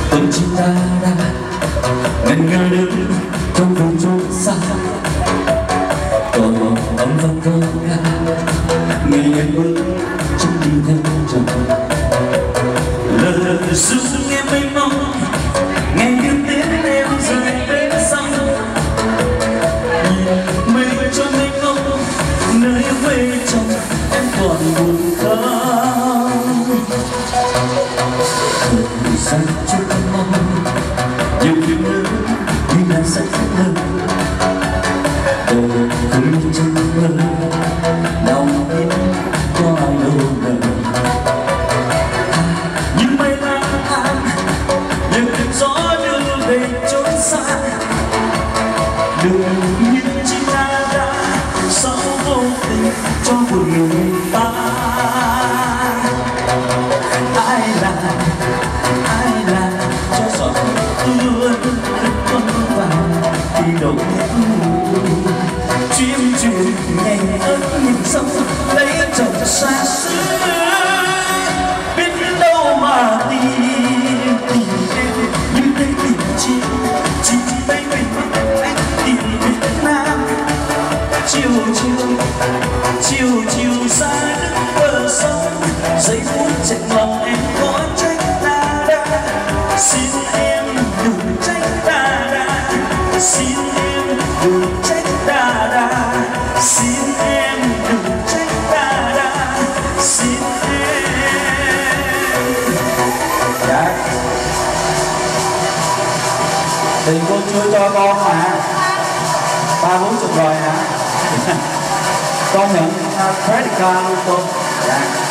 từng chim ta đã ngần ngơ đứng trong vùng chốn xa, còn âm vang câu ca ngày em bước chân đi theo chồng. Lời ru nghe mênh mông, nghe như tiếng em rơi bên sông, mây trôi mênh mông nơi quê chồng em còn buồn không? Thời gian trôi mong nhiều khi nhớ như là sẽ lớn, đời không như trong mơ nào biết có ai đâu ngờ. Nhưng mây lang thang những cơn gió đưa về chốn xa, đường như chim ta đã sao vô tình cho buồn người ta. Ai là cho giọt ưa con vàng khi đầu chim chuyền ngày ớt nhìn sông lấy chồng xa xứ, biết đâu mà tìm em như đây tìm chim bay về anh tìm Việt Nam. Chiều xa đứng bờ sông, giây phút chạy lòng em có trách ta đã, xin em đừng trách ta đã, xin em đừng trách ta đã, xin em đừng trách ta đã, xin em. Dạ, tiền cô chưa cho con mà 30-40 rồi hả? Con nhận credit card luôn cô. Dạ.